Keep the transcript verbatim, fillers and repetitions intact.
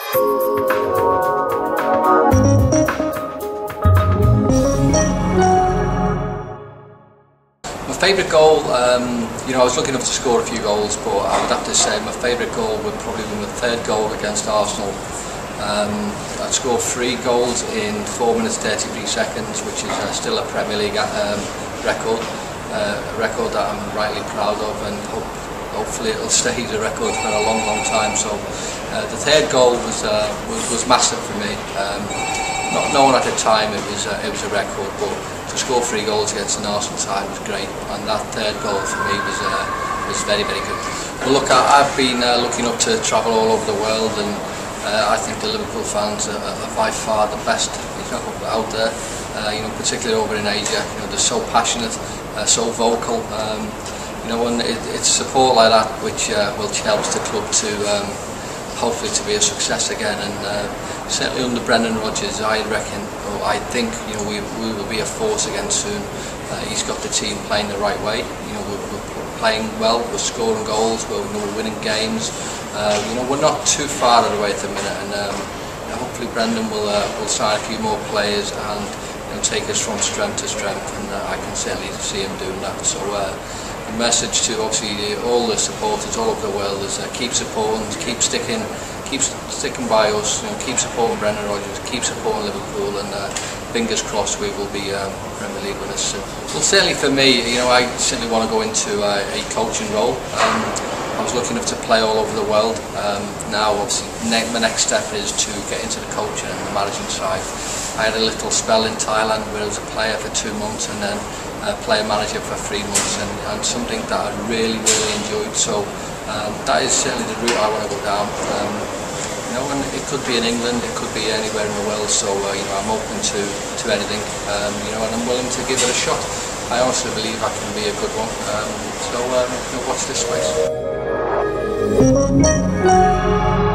My favourite goal, um, you know, I was lucky enough to score a few goals, but I would have to say my favourite goal would probably be my third goal against Arsenal. Um, I scored three goals in four minutes thirty-three seconds, which is uh, still a Premier League um, record, uh, a record that I'm rightly proud of, and hope, hopefully it'll stay as a record for a long, long time. So uh, the third goal was, uh, was was massive for me. Um, not knowing at the time it was uh, it was a record, but to score three goals against an Arsenal side was great, and that third goal for me was uh, was very, very good. Well, look, I, I've been uh, looking up to travel all over the world, and uh, I think the Liverpool fans are, are by far the best, you know, out there. Uh, you know, particularly over in Asia. You know, they're so passionate, uh, so vocal. Um, you know, and it, it's support like that which uh, which helps the club to um, hopefully to be a success again. And uh, certainly under Brendan Rodgers, I reckon, or I think, you know, we we will be a force again soon. Uh, he's got the team playing the right way. You know, we're, we're playing well, we're scoring goals, we're, you know, we're winning games. Uh, you know, we're not too far away at the minute, and um, you know, hopefully Brendan will uh, will sign a few more players and, you know, take us from strength to strength, and uh, I can certainly see him doing that. So uh, the message to obviously all the supporters all over the world is uh, keep supporting, keep sticking, keep sticking by us, you know, keep supporting Brendan Rodgers, keep supporting Liverpool, and uh, fingers crossed we will be um, Premier League winners soon. Well, certainly for me, you know, I certainly want to go into uh, a coaching role. Um, I was lucky enough to play all over the world. Um, now, obviously, ne my next step is to get into the coaching and the managing side. I had a little spell in Thailand where I was a player for two months and then a player manager for three months, and, and something that I really, really enjoyed. So um, that is certainly the route I want to go down. Um, you know, and it could be in England, it could be anywhere in the world. So uh, you know, I'm open to to anything. Um, you know, and I'm willing to give it a shot. I honestly believe I can be a good one. Um, so um, you know, watch this space.